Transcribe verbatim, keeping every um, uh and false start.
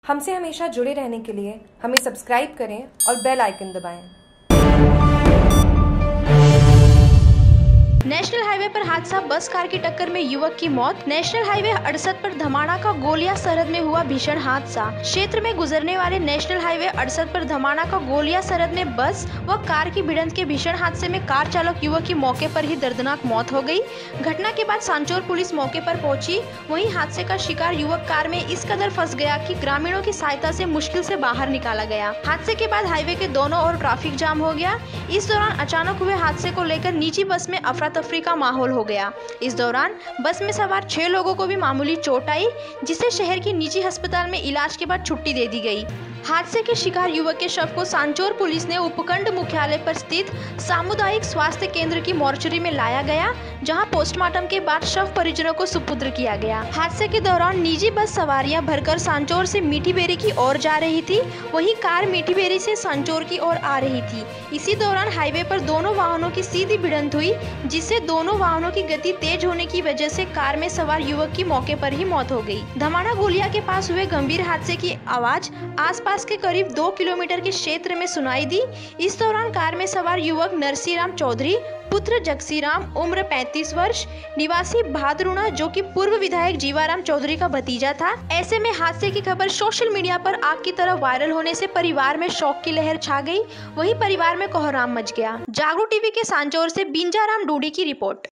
हमसे हमेशा जुड़े रहने के लिए हमें सब्सक्राइब करें और बेल आइकन दबाएं। नेशनल हाईवे पर हादसा, बस कार की टक्कर में युवक की मौत। नेशनल हाईवे अड़सठ पर धमाना का गोलिया सरहद में हुआ भीषण हादसा। क्षेत्र में गुजरने वाले नेशनल हाईवे अड़सठ पर धमाना का गोलिया सरहद में बस व कार की भिड़ंत के भीषण हादसे में कार चालक युवक की मौके पर ही दर्दनाक मौत हो गई। घटना के बाद सांचौर पुलिस मौके पर पहुंची। वहीं हादसे का शिकार युवक कार में इस कदर फंस गया कि ग्रामीणों की सहायता से मुश्किल से बाहर निकाला गया। हादसे के बाद हाईवे के दोनों ओर ट्रैफिक जाम हो गया। इस दौरान अचानक हुए हादसे को लेकर निजी बस में अफरा तफरी का माहौल हो गया। इस दौरान बस में सवार छह लोगों को भी मामूली चोट आई, जिसे शहर की निजी अस्पताल में इलाज के बाद छुट्टी दे दी गई। हादसे के शिकार युवक के शव को सांचौर पुलिस ने उपखंड मुख्यालय पर स्थित सामुदायिक स्वास्थ्य केंद्र की मोर्चरी में लाया गया, जहां पोस्टमार्टम के बाद शव परिजनों को सुपुर्द किया गया। हादसे के दौरान निजी बस सवारियां भरकर सांचौर से मीठी बेरी की ओर जा रही थी, वहीं कार मीठी बेरी से सांचौर की ओर आ रही थी। इसी दौरान हाईवे पर दोनों वाहनों की सीधी भिड़ंत हुई, जिससे दोनों वाहनों की गति तेज होने की वजह से कार में सवार युवक की मौके पर ही मौत हो गई। धमाना गोलिया के पास हुए गंभीर हादसे की आवाज आसपास के करीब दो किलोमीटर के क्षेत्र में सुनाई दी। इस दौरान कार में सवार युवक नरसीराम चौधरी पुत्र जगसीराम, उम्र पैंतीस वर्ष, निवासी भादरुणा, जो कि पूर्व विधायक जीवाराम चौधरी का भतीजा था। ऐसे में हादसे की खबर सोशल मीडिया पर आग की तरह वायरल होने से परिवार में शोक की लहर छा गई। वहीं परिवार में कोहराम मच गया। जागरूक टीवी के सांचौर से बिंजाराम डूडी की रिपोर्ट।